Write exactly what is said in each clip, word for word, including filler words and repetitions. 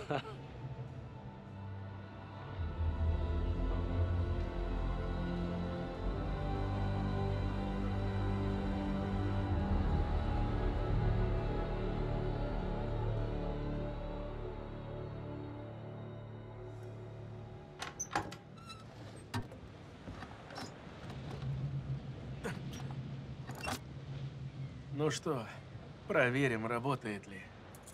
Ну что, проверим, работает ли.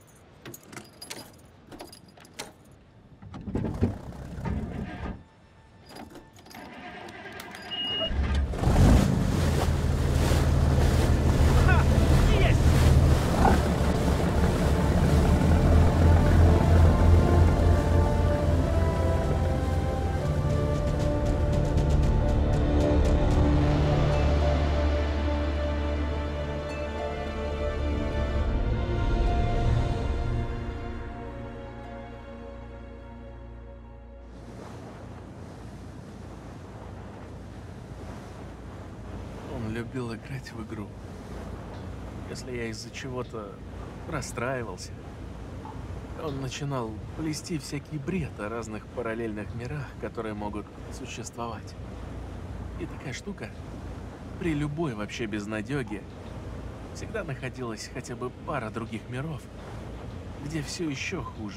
Любил играть в игру. Если я из-за чего-то расстраивался, он начинал плести всякий бред о разных параллельных мирах, которые могут существовать. И такая штука, при любой вообще безнадёге, всегда находилась хотя бы пара других миров, где все еще хуже.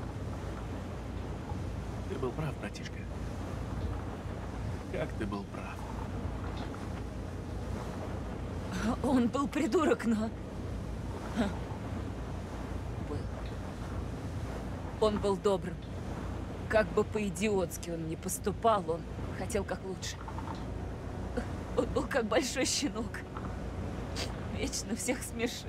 Ты был прав, братишка. Как ты был прав. Он был придурок, но... Был. Он был добрым. Как бы по-идиотски он ни поступал, он хотел как лучше. Он был как большой щенок. Вечно всех смешил.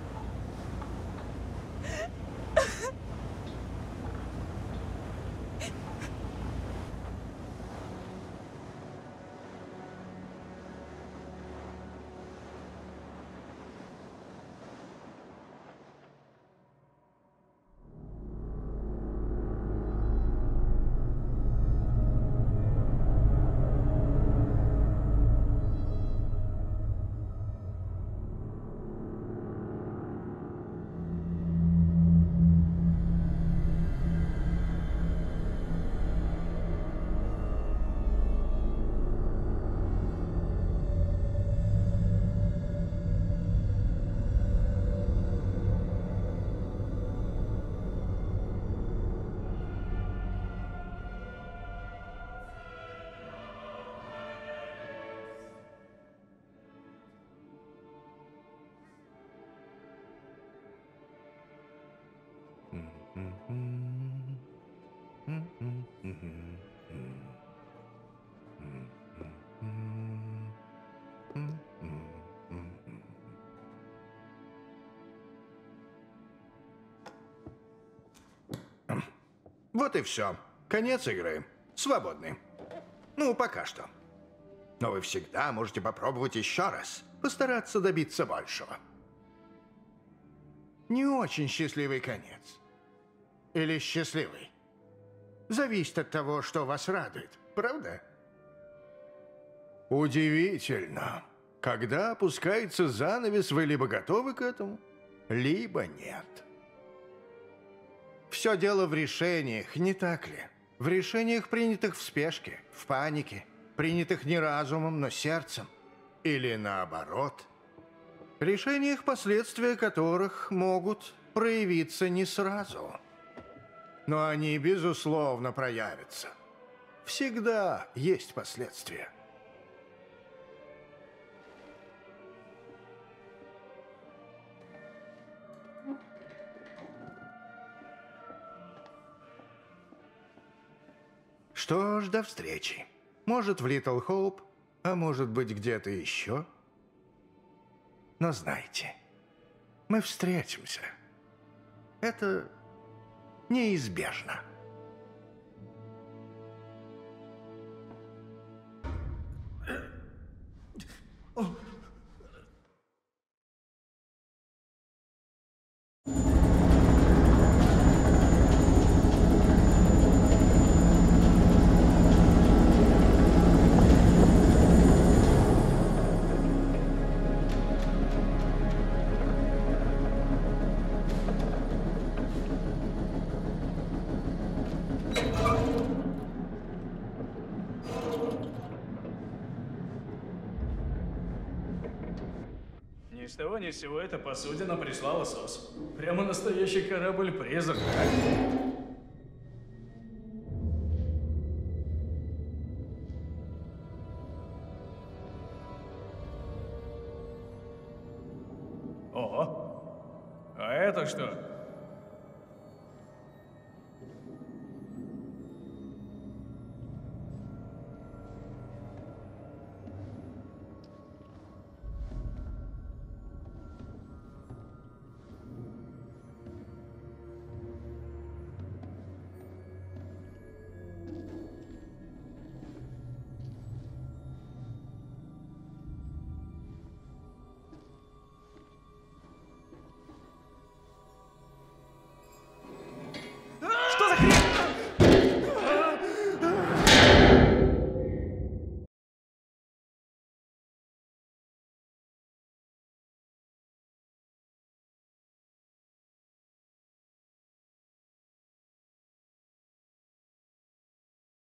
Вот и все. Конец игры. Свободны. Ну, пока что. Но вы всегда можете попробовать еще раз. Постараться добиться большего. Не очень счастливый конец. Или счастливый. Зависит от того, что вас радует. Правда? Удивительно. Когда опускается занавес, вы либо готовы к этому, либо нет. Все дело в решениях, не так ли? В решениях, принятых в спешке, в панике, принятых не разумом, но сердцем. Или наоборот. Решениях, последствия которых могут проявиться не сразу. Но они, безусловно, проявятся. Всегда есть последствия. Что ж, до встречи. Может, в Литл Хоуп, а может быть, где-то еще. Но знайте, мы встретимся. Это неизбежно. исследования всего эта посудина прислала СОС. Прямо настоящий корабль-призрак. О, а это что?